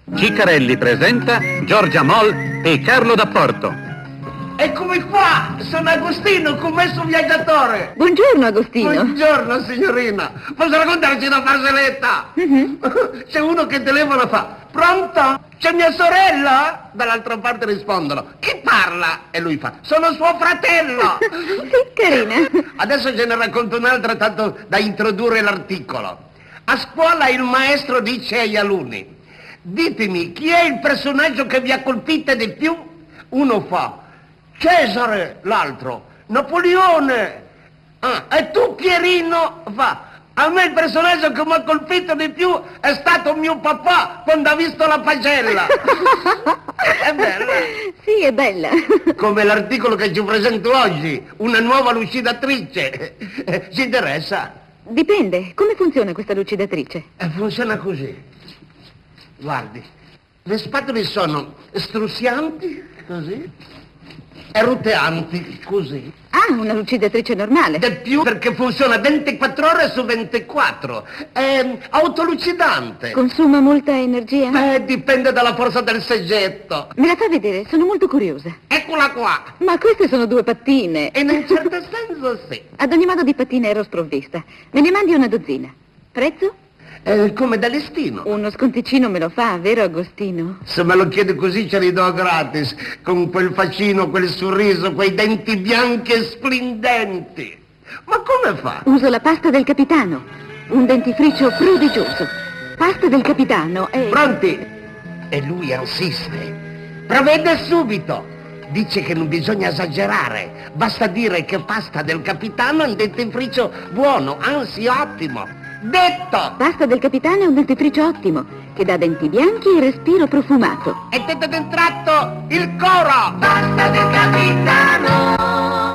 Ciccarelli presenta Giorgia Moll e Carlo D'Apporto. Eccomi qua, sono Agostino, commesso viaggiatore. Buongiorno, Agostino. Buongiorno, signorina. Posso raccontarci una farseletta? C'è uno che telefona e fa: pronto? C'è mia sorella? Dall'altra parte rispondono: chi parla? E lui fa: sono suo fratello. Sì, carina. Adesso ce ne racconto un'altra, tanto da introdurre l'articolo. A scuola il maestro dice agli alunni: ditemi, chi è il personaggio che vi ha colpito di più? Uno fa: Cesare, l'altro, Napoleone. Ah, e tu, Pierino? Fa: a me il personaggio che mi ha colpito di più è stato mio papà quando ha visto la pagella. È bella? Sì, è bella. Come l'articolo che ci presento oggi, una nuova lucidatrice. Ci interessa? Dipende. Come funziona questa lucidatrice? Funziona così. Guardi, le spatole sono strussianti, così, e roteanti, così. Ah, una lucidatrice normale. Di più, perché funziona 24 ore su 24. È autolucidante. Consuma molta energia? Dipende dalla forza del soggetto. Me la fa vedere? Sono molto curiosa. Eccola qua. Ma queste sono 2 pattine. In un certo senso sì. Ad ogni modo di pattine ero sprovvista. Me ne mandi una dozzina. Prezzo? Come da listino. Uno sconticino me lo fa, vero Agostino? Se me lo chiede così ce li do gratis, con quel facino, quel sorriso, quei denti bianchi e splendenti. Ma come fa? Uso la pasta del capitano, un dentifricio prodigioso. Pasta del capitano è... Pronti? E lui insiste. Provvede subito. Dice che non bisogna esagerare. Basta dire che pasta del capitano è un dentifricio buono, anzi ottimo. Detto! Pasta del capitano è un dentifricio ottimo, che dà denti bianchi e respiro profumato. E tutto d'un tratto il coro! Basta